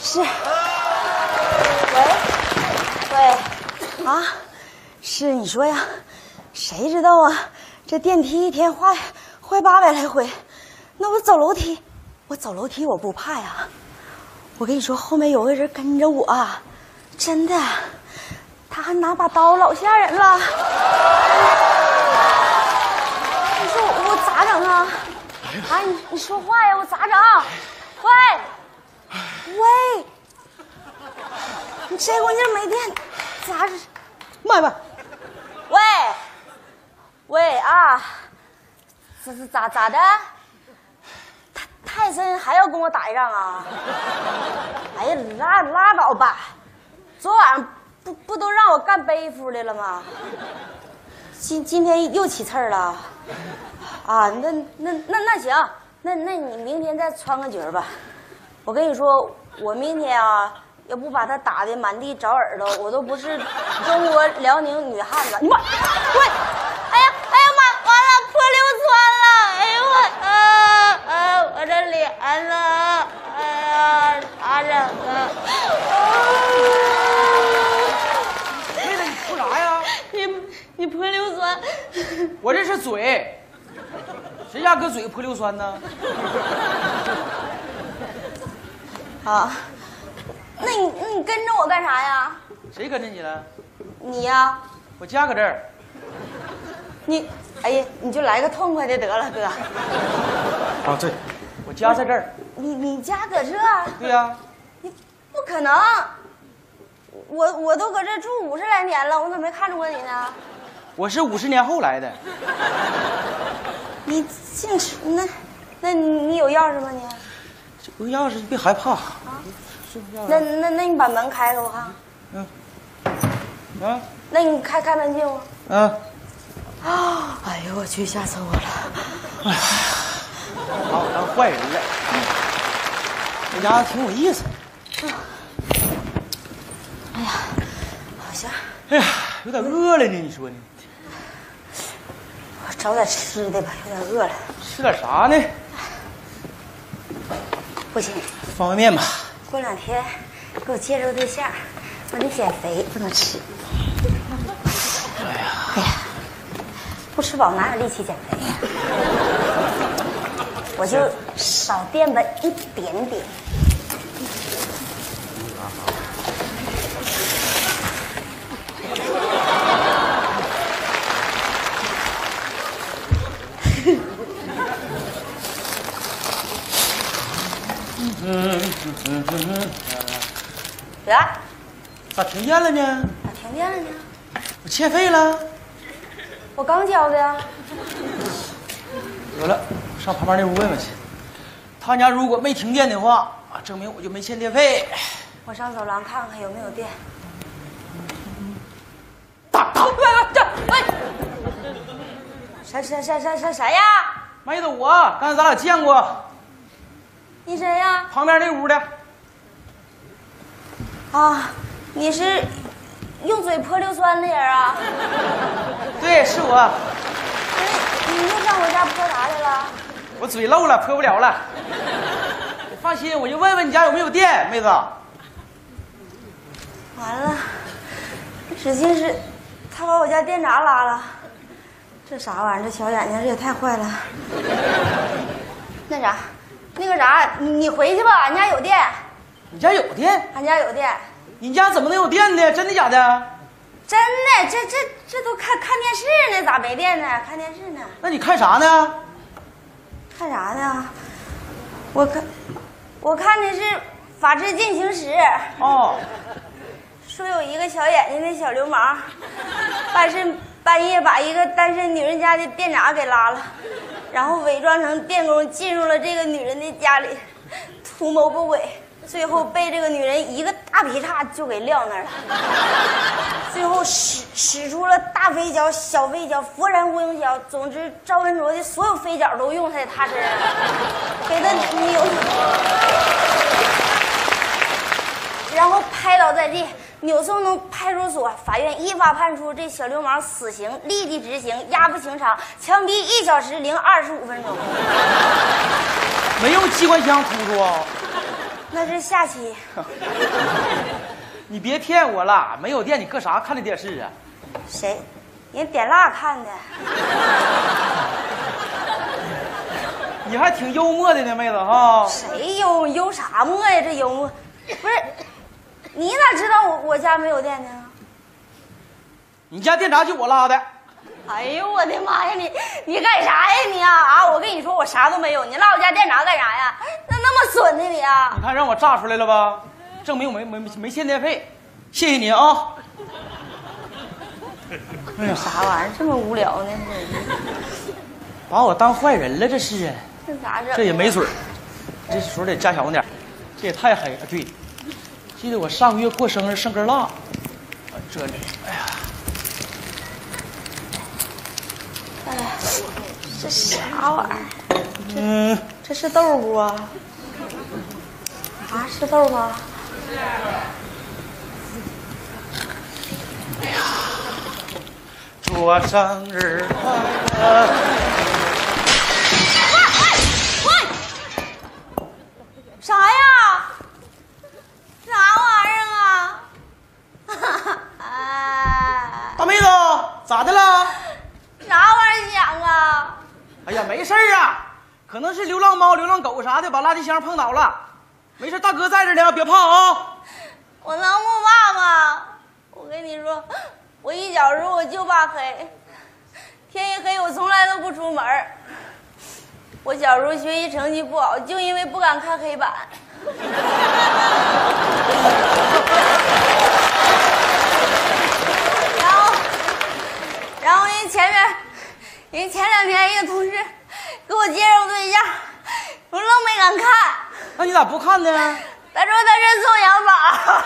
是。喂，啊，是你说呀？谁知道啊？这电梯一天坏800来回，那我走楼梯我不怕呀。我跟你说，后面有个人跟着我，真的，他还拿把刀，老吓人了。你说我咋整啊？啊，你说话呀，我咋整？喂，你这会儿你没电，咋？ 妈呀！ 喂啊，咋的？泰森还要跟我打一仗啊？哎呀，拉倒吧！昨晚上不都让我干背夫的了吗？今天又起刺儿了。啊，那行，那你明天再穿个角吧。我跟你说，我明天啊，要不把他打的满地找耳朵，我都不是中国辽宁女汉子。你妈，喂！哎呀妈，完了，破流川了！哎呦我这脸呢？哎呀，咋整啊？ 妹子，你哭啥呀？ 你破硫酸。 我这是嘴，谁家搁嘴泼硫酸呢？ 啊，那你跟着我干啥呀？ 谁跟着你了？ 你呀？ 我家搁这儿。 哎呀，你就来个痛快的得了，哥。 啊，对，我家在这儿。 你家搁这？ 对呀。 你不可能，我都搁这住50来年了，我怎么没看着过你呢？ 我是50年后来的。 你净是那你有钥匙吗你？ 有钥匙，你别害怕。啊。 那你把门开给我看。 嗯。啊。 那你开门进屋。 嗯。 啊！哎呦我去，吓死我了！ 哎呀，把我当坏人了。这家伙挺有意思。 哎呀，好像。 哎呀，有点饿了呢，你说呢？ 我找点吃的吧，有点饿了。 吃点啥呢？ 不行， 方便面吧。 过2天给我介绍个对象，我得减肥，不能吃。哎呀，不吃饱哪有力气减肥呀？我就少垫吧一点点。呀， 咋停电了呢？ 咋停电了呢？ 我欠费了。 我刚交的呀。 得了，上旁边那屋问问去。他家如果没停电的话，证明我就没欠电费。 我上走廊看看有没有电。喂！谁呀？ 妹子，我刚才咱俩见过。 你谁呀？ 旁边那屋的。 啊，你是用嘴泼硫酸的人啊？ 对，是我。 你又上我家泼啥来了？ 我嘴漏了，泼不了了。你放心，我就问问你家有没有电，妹子。 完了，指定是他把我家电闸拉了。这啥玩意儿？这小眼睛这也太坏了。那个啥，你回去吧，俺家有电。 你家有电？ 俺家有电。 你家怎么能有电呢？真的假的？ 真的，这都看电视呢，咋没电呢？看电视呢。 那你看啥呢？ 看啥呢？我看的是《法制进行时》。 哦。 说有一个小眼睛的小流氓，半夜把一个单身女人家的电闸给拉了，然后伪装成电工进入了这个女人的家里，图谋不轨，最后被这个女人一个大劈叉就给撂那儿了。最后使出了大飞脚、小飞脚、佛山无影脚，总之赵文卓的所有飞脚都用在他身上，给他扭，然后拍倒在地。扭送到派出所，法院依法判处这小流氓死刑，立即执行，押赴刑场，枪毙1小时025分钟。 没用机关枪突突啊？ 那是下期。 你别骗我了，没有电你搁啥看的电视啊？ 谁？人点蜡看的。 你还挺幽默的呢，妹子哈。 谁幽啥默呀？这幽默，不是？你哪知道我家没有电呢？ 你家电闸就我拉的。 哎呦我的妈呀！你干啥呀你啊？我跟你说，我啥都没有，你拉我家电闸干啥呀？那么损呢你啊？ 你看让我炸出来了吧？证明我没欠电费，谢谢你啊。 哎呀，啥玩意儿这么无聊呢？ 把我当坏人了，这是。 这咋整？ 这也没水儿，这水得加强点儿，这也太黑了。对，记得我上个月过生日剩根蜡，这里，哎呀， 哎，这啥玩意儿？这是豆不啊？啊，是豆吗？ 哎呀，祝我生日快乐！ 啥呀？啥玩意儿啊？ 大妹子，咋的了？ 啥玩意儿响啊？ 哎呀，没事儿啊，可能是流浪猫、流浪狗啥的把垃圾箱碰倒了。没事，大哥在这呢，别怕啊。 我能不怕吗？我跟你说，我一小时候我就怕黑，天一黑我从来都不出门。我小时候学习成绩不好，就因为不敢看黑板。然后人前2天一个同事给我介绍对象，我愣没敢看。 那你咋不看呢？ 他说他是宋小宝，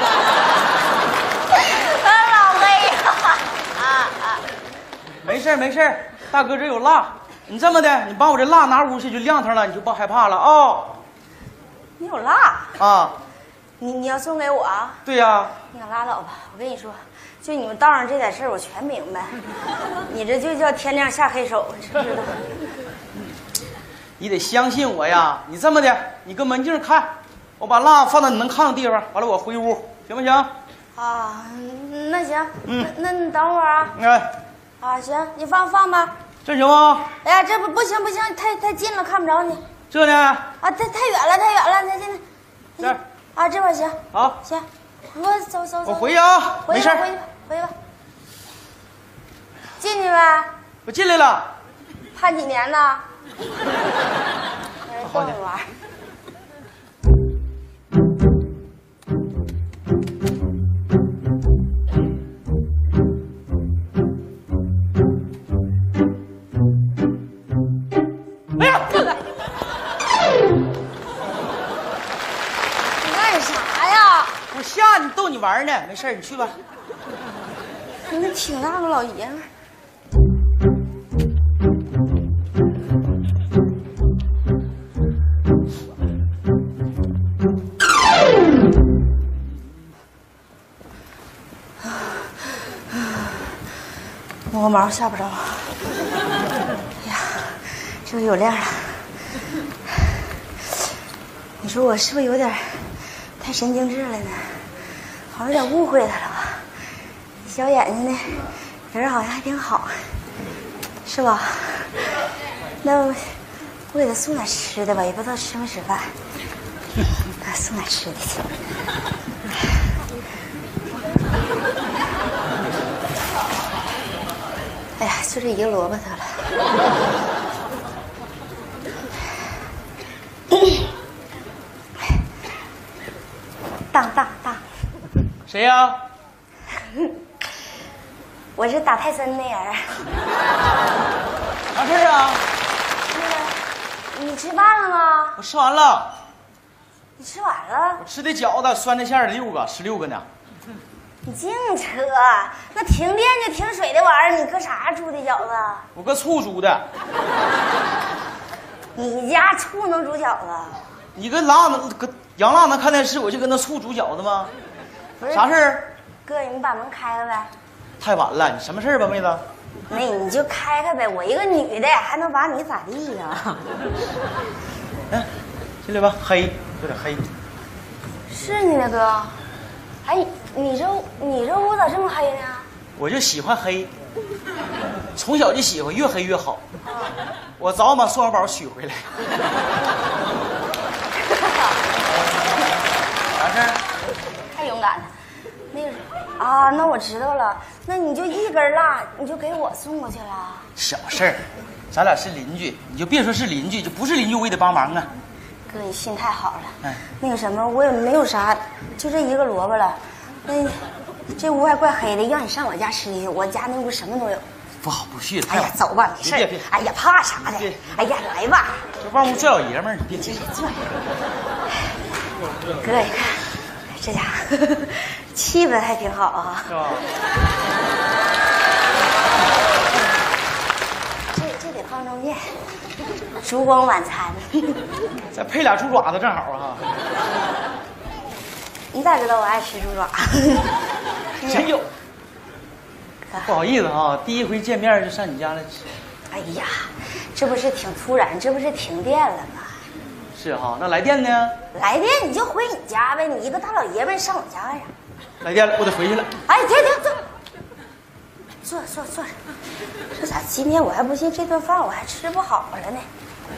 他老黑呀。 没事没事，大哥这有蜡。你这么的，你把我这蜡拿屋去就亮堂了，你就别害怕了啊、哦。 你有蜡啊？ 你要送给我啊？ 对呀。 你可拉倒吧！我跟你说，就你们道上这点事儿，我全明白。你这就叫天亮下黑手，知不知道？ 你得相信我呀！你这么的，你跟门镜看，我把蜡放到你能看的地方，完了我回屋，行不行？ 啊，那行，那你等会儿啊。啊，行，你放吧。 这行吗？ 哎呀，这不行，太近了，看不着你。 这呢？ 啊，太远了，太近了。 这儿啊，这边行。 好， 行，我走。 我回去啊，没事。 回去吧。进去呗。 我进来了。 判几年呢？ 好的。 玩。 哎呀， 这个。你干啥呀？ 我吓你逗你玩呢，没事你去吧。 你挺大个老爷们儿。摸个毛吓不着。哎呀，这有亮了。你说我是不是有点太神经质了呢？好像有点误会他了吧？小眼睛呢，人好像还挺好，是吧？那我给他送点吃的吧，也不知道吃没吃饭。给他送点吃的去。哎呀，就这一个萝卜得了。当。 谁呀？ 我是打泰森的人。 啥事儿啊？ 你吃饭了吗？ 我吃完了。 你吃完了？ 我吃的饺子，酸菜馅的6个，16个呢。 你净扯！那停电就停水的玩意儿，你搁啥煮的饺子？ 我搁醋煮的。 你家醋能煮饺子？ 你跟辣能搁杨辣能看电视，我就跟那醋煮饺子吗？ 不是啥事儿？ 哥，你把门开开呗。 太晚了，你什么事儿吧，妹子？ 那你就开开呗，我一个女的还能把你咋地呀？ 进来吧，黑有点黑。 是你的哥。哎，你这屋咋这么黑呢？ 我就喜欢黑，从小就喜欢越黑越好。我早把宋小宝娶回来。啥事儿？ 太勇敢了。那个啊，那我知道了，那你就一根蜡，你就给我送过去了。 小事儿，咱俩是邻居，你就别说是邻居，就不是邻居我也得帮忙啊。 哥，你心太好了。 哎， 那个什么，我也没有啥，就这一个萝卜了。那这屋还怪黑的，让你上我家吃去，我家那屋什么都有。 不好不去了。 哎呀，走吧，没事。 别哎呀，怕啥的？哎呀，来吧。 这帮屋拽老爷们儿，你别这坐。哥，你看，这家伙气氛还挺好啊。 是吧？ 这得方便面，烛光晚餐。 再配俩猪爪子正好啊。 你咋知道我爱吃猪爪？ 真有。不好意思啊，第一回见面就上你家来吃。 哎呀，这不是挺突然，这不是停电了吗？ 是哈，那来电呢？ 来电你就回你家呗，你一个大老爷们儿上我家呀？ 来电了，我得回去了。 哎，停，坐。这咋今天我还不信这顿饭我还吃不好了呢？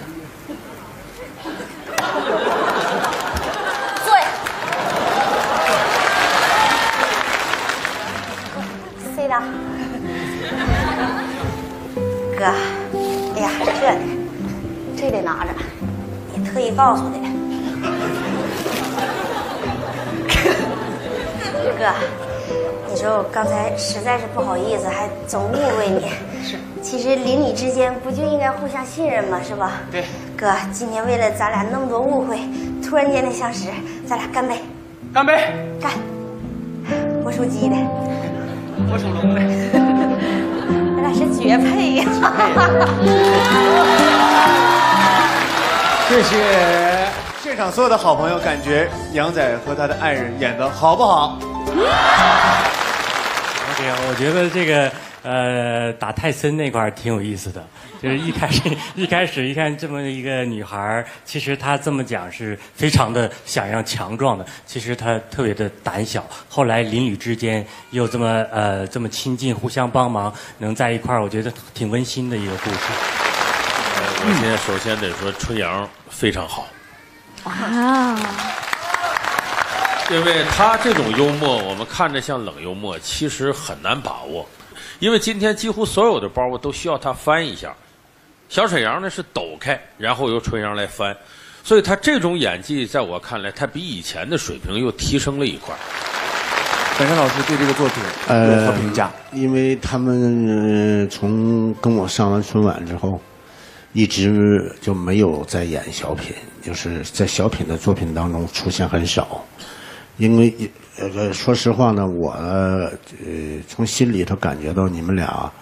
坐下。谁的？哥，哎呀，这得拿着，也特意告诉的。哥，你说我刚才实在是不好意思，还总误会你。 是， 其实邻里之间不就应该互相信任吗？是吧？ 对。 哥，今天为了咱俩那么多误会，突然间的相识，咱俩干杯！ 干杯！ 干！我属鸡的， 我属龙的， 咱俩是绝配呀！ 谢谢现场所有的好朋友，感觉杨仔和他的爱人演得好不好？ OK， 我觉得这个打泰森那块儿挺有意思的，就是一开始一看这么一个女孩，其实她这么讲是非常的想要强壮的，其实她特别的胆小。后来邻里之间又这么亲近，互相帮忙，能在一块儿，我觉得挺温馨的一个故事。 我现在首先得说春阳非常好。 哇！ 因为他这种幽默，我们看着像冷幽默，其实很难把握。因为今天几乎所有的包都需要他翻一下，小沈阳呢是抖开，然后由春阳来翻，所以他这种演技，在我看来，他比以前的水平又提升了一块。 本山老师对这个作品有何评价？ 因为他们从跟我上完春晚之后，一直就没有在演小品，就是在小品的作品当中出现很少。因为说实话呢，我从心里头感觉到你们俩，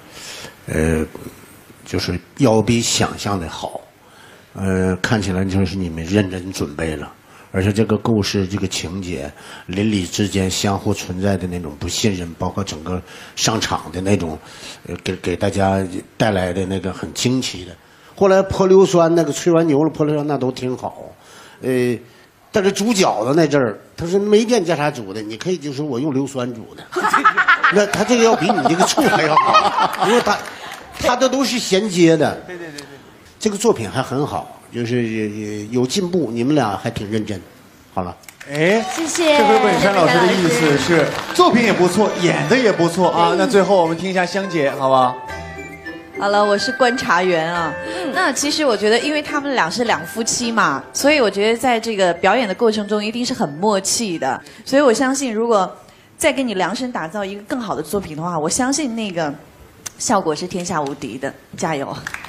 就是要比想象的好，看起来就是你们认真准备了，而且这个故事、这个情节，邻里之间相互存在的那种不信任，包括整个上场的那种，给大家带来的那个很惊奇的。后来泼硫酸那个吹完牛了泼硫酸那都挺好，但是煮饺子那阵儿，他是没电加啥煮的，你可以就说我用硫酸煮的，那他这个要比你这个醋还要好，因为他的都是衔接的。对，这个作品还很好，就是有进步，你们俩还挺认真。好了， 哎， 谢谢。 这回本山老师的意思是作品也不错，演的也不错啊。那最后我们听一下香姐，好吧？ 好了，我是观察员啊。那其实我觉得，因为他们俩是两夫妻嘛，所以我觉得在这个表演的过程中一定是很默契的。所以我相信，如果再给你量身打造一个更好的作品的话，我相信那个效果是天下无敌的。加油！